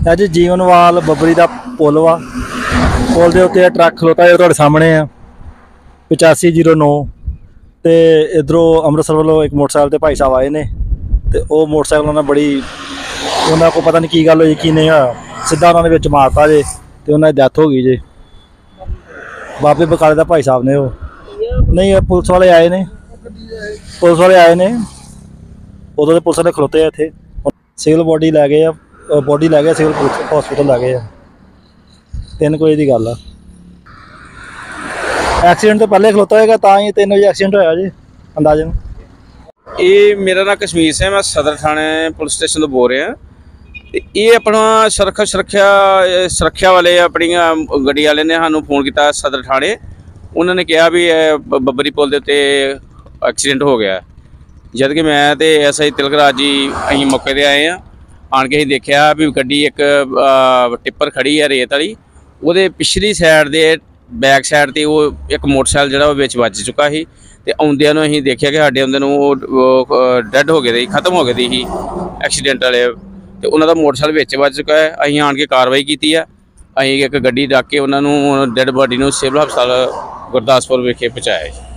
ਅੱਜ ਜੀਵਨਵਾਲ ਬੱਬਰੀ ਦਾ ਪੁਲ ਵਾ। ਪੁਲ ਦੇ ਉੱਤੇ ਟਰੱਕ ਖਲੋਤਾ ਜੋ ਤੁਹਾਡੇ ਸਾਹਮਣੇ ਆ 8509 ਤੇ ਇਧਰੋਂ ਅੰਮ੍ਰਿਤਸਰ ਵੱਲੋਂ ਇੱਕ ਮੋਟਰਸਾਈਕਲ ਤੇ ਭਾਈ ਸਾਹਿਬ ਆਏ ਨੇ ਤੇ ਉਹ ਮੋਟਰਸਾਈਕਲ ਉਹਨਾਂ ਬੜੀ ਉਹਨਾਂ ਕੋਲ ਪਤਾ ਨਹੀਂ ਕੀ ਗੱਲ ਹੋਈ ਕੀ ਨਹੀਂ ਹੋਇਆ, ਸਿੱਧਾ ਉਹਨਾਂ ਦੇ ਵਿੱਚ ਮਾਰਤਾ ਜੇ ਤੇ ਉਹਨਾਂ ਦੀ ਡੈਥ ਹੋ ਗਈ ਜੇ। ਬਾਬੇ ਬਕਾਲੇ ਦਾ ਭਾਈ ਸਾਹਿਬ ਨੇ ਉਹ ਨਹੀਂ, ਪੁਲਿਸ ਵਾਲੇ ਆਏ ਨੇ, ਪੁਲਿਸ ਵਾਲੇ ਆਏ ਨੇ ਉਦੋਂ ਦੇ ਪੁਲਿਸ ਵਾਲੇ ਖਲੋਤੇ ਆ ਇੱਥੇ। ਸਿਵਲ ਬੋਡੀ ਲੈ ਗਏ ਆ, ਬੋਡੀ ਲੈ ਗਏ ਸਿਵਲ ਹਸਪੀਟਲ ਲੈ ਗਏ ਆ। 3 ਵਜੇ ਦੀ ਗੱਲ ਆ। ਐਕਸੀਡੈਂਟ ਤੋਂ ਪਹਿਲੇ ਖਲੋਤਾ ਹੋਏਗਾ ਤਾਂ ਹੀ 3 ਵਜੇ ਐਕਸੀਡੈਂਟ ਹੋਇਆ ਜੀ ਅੰਦਾਜ਼ਨ। ਇਹ ਮੇਰਾ ਨਾਮ ਕਸ਼ਮੀਰ ਸਿੰਘ, ਮੈਂ ਸਦਰ ਥਾਣੇ ਪੁਲਿਸ ਸਟੇਸ਼ਨ ਤੋਂ ਬੋਲ ਰਿਹਾ। ਤੇ ਇਹ ਆਪਣਾ ਸੁਰੱਖਿਆ ਵਾਲੇ ਆਪਣੀਆਂ ਗੱਡੀ ਵਾਲੇ ਨੇ ਸਾਨੂੰ ਫੋਨ ਕੀਤਾ ਸਦਰ ਥਾਣੇ। ਉਹਨਾਂ ਨੇ ਕਿਹਾ ਵੀ ਬੱਬਰੀ ਪੁਲ ਦੇ ਉੱਤੇ ਐਕਸੀਡੈਂਟ ਹੋ ਗਿਆ। ਜਦ ਕਿ ਮੈਂ ਤੇ ਐਸਆਈ ਤਿਲਕਰਾਜ ਜੀ ਅਸੀਂ ਮੌਕੇ 'ਤੇ ਆਏ ਹਾਂ। ਆਣ ਕੇ ਅਸੀਂ ਦੇਖਿਆ ਵੀ ਗੱਡੀ ਇੱਕ ਟਿੱਪਰ ਖੜੀ ਹੈ ਰੇਤ ਵਾਲੀ, ਉਹਦੇ ਪਿਛਲੀ ਸਾਈਡ ਦੇ ਬੈਕ ਸਾਈਡ 'ਤੇ ਉਹ ਇੱਕ ਮੋਟਰਸਾਈਕਲ ਜਿਹੜਾ ਉਹ ਵਿੱਚ ਵੱਜ ਚੁੱਕਾ ਸੀ। ਤੇ ਆਉਂਦਿਆਂ ਨੂੰ ਅਸੀਂ ਦੇਖਿਆ ਕਿ ਸਾਡੇ ਆਉਂਦੇ ਨੂੰ ਉਹ ਡੈੱਡ ਹੋ ਗਏ ਸੀ, ਖਤਮ ਹੋ ਗਏ ਸੀ ਐਕਸੀਡੈਂਟ ਵਾਲੇ, ਤੇ ਉਹਨਾਂ ਦਾ ਮੋਟਰਸਾਈਕਲ ਵਿੱਚ ਵੱਜ ਚੁੱਕਾ ਹੈ। ਅਸੀਂ ਆਣ ਕੇ ਕਾਰਵਾਈ ਕੀਤੀ ਆ। ਅਸੀਂ ਇੱਕ ਗੱਡੀ ਰੱਖ ਕੇ ਉਹਨਾਂ ਨੂੰ ਡੈੱਡ ਬਾਡੀ ਨੂੰ ਸਿਵਲ ਹਸਪਤਾਲ ਗੁਰਦਾਸਪੁਰ ਵਿਖੇ ਪਹੁੰਚਾਇਆ।